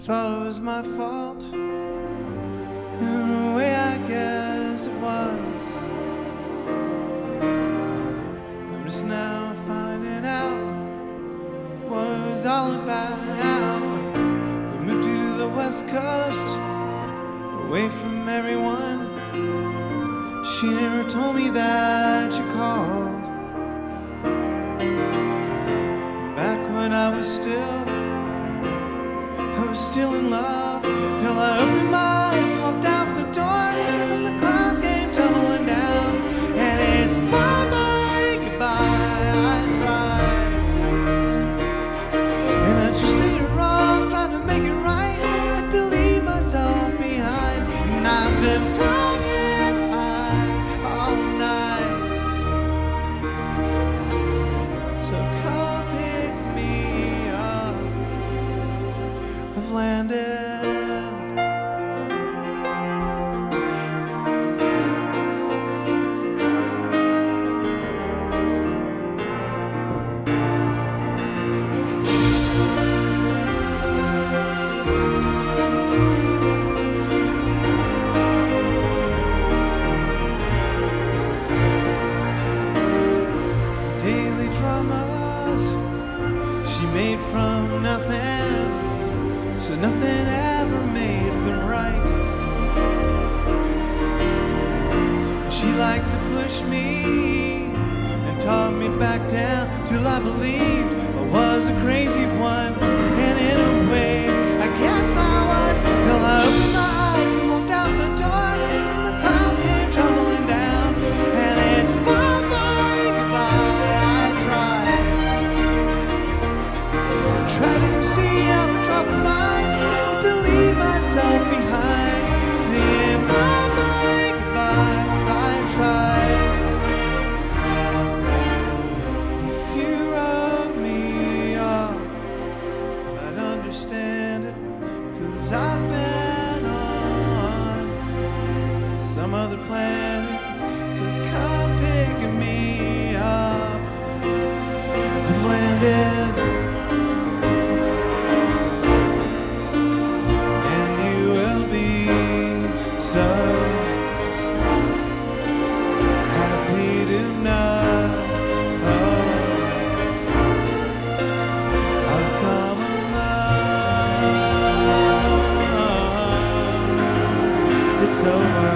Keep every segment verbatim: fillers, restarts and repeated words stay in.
thought it was my fault. In a way, I guess it was. I'm just now finding out what it was all about. To move to the West Coast, away from everyone. She never told me that you called. Back when I was still, I was still in love, till I opened my eyes, walked out the door, and the clouds came tumbling down. And it's bye-bye, goodbye, I tried. And I just stayed wrong, trying to make it right. Had to leave myself behind, and I've been flying high all night. So come pick me up, I've landed. Daily dramas she made from nothing, so nothing ever made them right. She liked to push me and talk me back down till I believed I was a crazy one. And in a way, I guess I was, till I opened my eyes and walked out the door, and the clouds came tumbling down. And it's bye-bye, goodbye, I tried. Tried to see I'm a troubled mind, had to leave myself behind. Saying bye-bye, goodbye, I tried. If you wrote me off, I'd understand it, 'cause I've been on some other planet. So come pick me up, I've landed. And you will be so happy to know I've come along. It's over.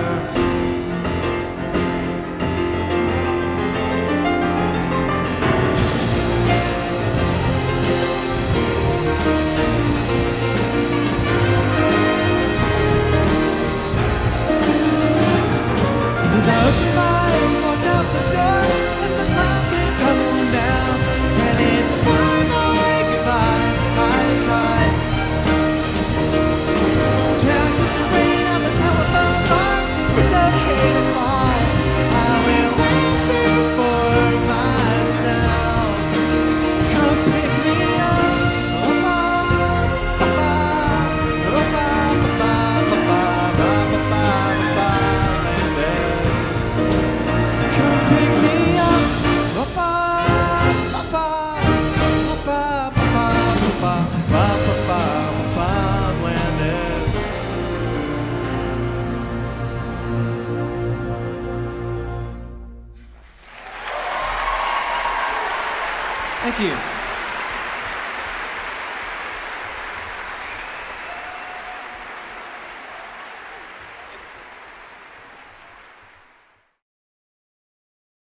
Cause I opened my eyes and walked out the door, and the clouds came tumbling down. And it's bye-bye, goodbye, I tried. Till I put the rain on the telephone's on, it's okay to call. I will answer for myself. Come pick me up, oh-ba, ba-ba, oh-ba, ba-ba, ba-ba, ba-ba, ba-ba, landed. Come pick me up, ba-ba, ba-ba, ba-ba, ba-ba, ba-ba, ba-ba, ba-ba, landed. Thank you.